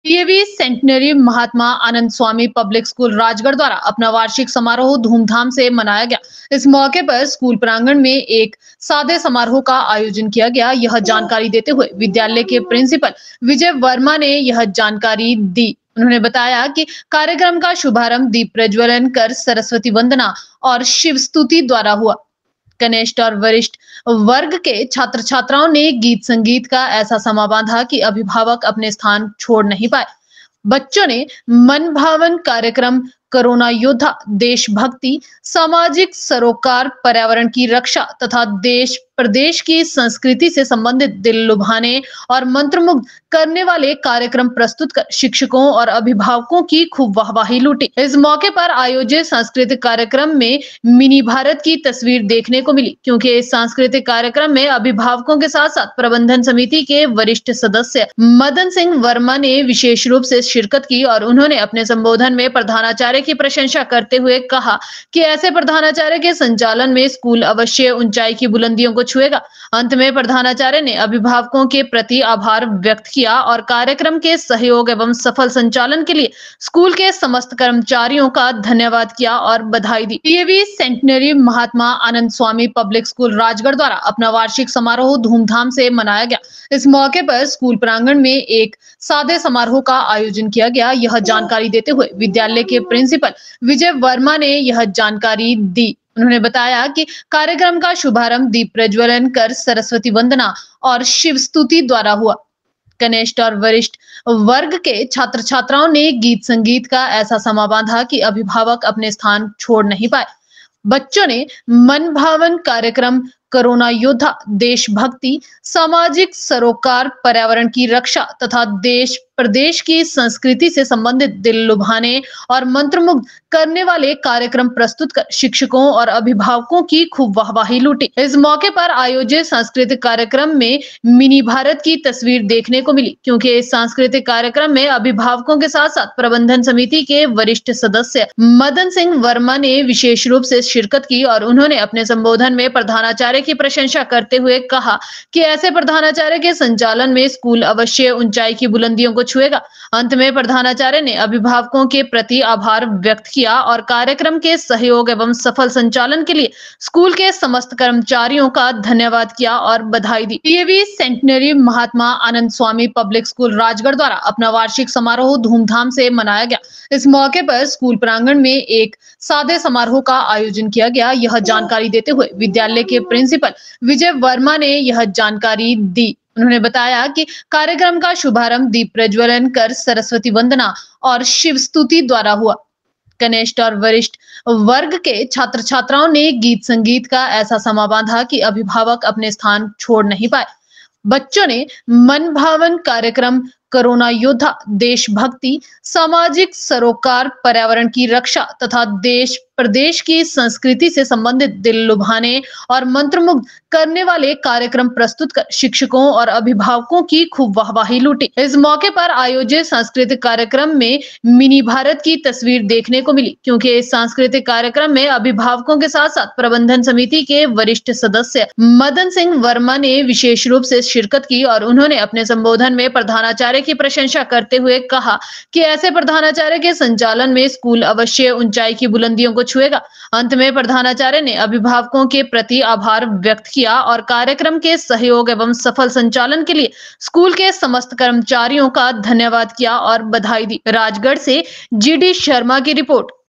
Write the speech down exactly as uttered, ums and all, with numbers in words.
DAV centenary Mahatma Anand Swami public school Rajgarh द्वारा अपना वार्षिक समारोह धूमधाम से मनाया गया। इस मौके पर स्कूल प्रांगण में एक सादे समारोह का आयोजन किया गया। यह जानकारी देते हुए विद्यालय के प्रिंसिपल विजय वर्मा ने यह जानकारी दी। उन्होंने बताया कि कार्यक्रम का शुभारंभ दीप प्रज्वलन कर सरस्वती वंदना और शिव स्तुति द्वारा हुआ। कनिष्ठ और वरिष्ठ वर्ग के छात्र छात्राओं ने गीत संगीत का ऐसा समा बांधा कि अभिभावक अपने स्थान छोड़ नहीं पाए। बच्चों ने मन भावन कार्यक्रम कोरोना योद्धा, देशभक्ति, सामाजिक सरोकार, पर्यावरण की रक्षा तथा देश प्रदेश की संस्कृति से संबंधित दिल लुभाने और मंत्रमुग्ध करने वाले कार्यक्रम प्रस्तुत कर शिक्षकों और अभिभावकों की खूब वाहवाही लूटी। इस मौके पर आयोजित सांस्कृतिक कार्यक्रम में मिनी भारत की तस्वीर देखने को मिली, क्योंकि इस सांस्कृतिक कार्यक्रम में अभिभावकों के साथ साथ प्रबंधन समिति के वरिष्ठ सदस्य मदन सिंह वर्मा ने विशेष रूप से शिरकत की और उन्होंने अपने संबोधन में प्रधानाचार्य की प्रशंसा करते हुए कहा कि ऐसे प्रधानाचार्य के संचालन में स्कूल अवश्य ऊंचाई की बुलंदियों को छुएगा। अंत में प्रधानाचार्य ने अभिभावकों के प्रति आभार व्यक्त किया और कार्यक्रम के सहयोग एवं सफल संचालन के लिए स्कूल के समस्त कर्मचारियों का धन्यवाद किया और बधाई दी। DAV centenary Mahatma Anand Swami public school Rajgarh द्वारा अपना वार्षिक समारोह धूमधाम से मनाया गया। इस मौके पर स्कूल प्रांगण में एक सादे समारोह का आयोजन किया गया। यह जानकारी देते हुए विद्यालय के प्रिंसिपल विजय वर्मा ने यह जानकारी दी। उन्होंने बताया कि कार्यक्रम का शुभारंभ दीप प्रज्वलन कर सरस्वती वंदना और शिव स्तुति द्वारा हुआ। कनिष्ठ और वरिष्ठ वर्ग के छात्र छात्राओं ने गीत संगीत का ऐसा समा बांधा कि अभिभावक अपने स्थान छोड़ नहीं पाए। बच्चों ने मन भावन कार्यक्रम कोरोना योद्धा, देशभक्ति, सामाजिक सरोकार, पर्यावरण की रक्षा तथा देश प्रदेश की संस्कृति से संबंधित दिल लुभाने और मंत्रमुग्ध करने वाले कार्यक्रम प्रस्तुत कर शिक्षकों और अभिभावकों की खूब वाहवाही लूटी। इस मौके पर आयोजित सांस्कृतिक कार्यक्रम में मिनी भारत की तस्वीर देखने को मिली, क्योंकि इस सांस्कृतिक कार्यक्रम में अभिभावकों के साथ साथ प्रबंधन समिति के वरिष्ठ सदस्य मदन सिंह वर्मा ने विशेष रूप से शिरकत की और उन्होंने अपने संबोधन में प्रधानाचार्य की प्रशंसा करते हुए कहा कि ऐसे प्रधानाचार्य के संचालन में स्कूल अवश्य ऊंचाई की बुलंदियों को छुएगा। अंत में प्रधानाचार्य ने अभिभावकों के प्रति आभार व्यक्त किया और कार्यक्रम के सहयोग एवं सफल संचालन के लिए स्कूल के समस्त कर्मचारियों का धन्यवाद किया और बधाई दी। DAV centenary Mahatma Anand Swami public school Rajgarh द्वारा अपना वार्षिक समारोह धूमधाम से मनाया गया। इस मौके पर स्कूल प्रांगण में एक सादे समारोह का आयोजन किया गया। यह जानकारी देते हुए विद्यालय के प्रिंसिपल विजय वर्मा ने यह जानकारी दी। उन्होंने बताया कि कार्यक्रम का शुभारंभ दीप प्रज्वलन कर सरस्वती वंदना और शिव स्तुति द्वारा हुआ। कनिष्ठ और वरिष्ठ वर्ग के छात्र छात्राओं ने गीत संगीत का ऐसा समा बांधा कि अभिभावक अपने स्थान छोड़ नहीं पाए। बच्चों ने मन भावन कार्यक्रम कोरोना योद्धा, देशभक्ति, सामाजिक सरोकार, पर्यावरण की रक्षा तथा देश प्रदेश की संस्कृति से संबंधित दिल लुभाने और मंत्रमुग्ध करने वाले कार्यक्रम प्रस्तुत कर शिक्षकों और अभिभावकों की खूब वाहवाही लूटी। इस मौके पर आयोजित सांस्कृतिक कार्यक्रम में मिनी भारत की तस्वीर देखने को मिली, क्योंकि इस सांस्कृतिक कार्यक्रम में अभिभावकों के साथ साथ प्रबंधन समिति के वरिष्ठ सदस्य मदन सिंह वर्मा ने विशेष रूप से शिरकत की और उन्होंने अपने संबोधन में प्रधानाचार्य की प्रशंसा करते हुए कहा कि ऐसे प्रधानाचार्य के संचालन में स्कूल अवश्य ऊंचाई की बुलंदियों को छुएगा। अंत में प्रधानाचार्य ने अभिभावकों के प्रति आभार व्यक्त किया और कार्यक्रम के सहयोग एवं सफल संचालन के लिए स्कूल के समस्त कर्मचारियों का धन्यवाद किया और बधाई दी। राजगढ़ से जीडी शर्मा की रिपोर्ट।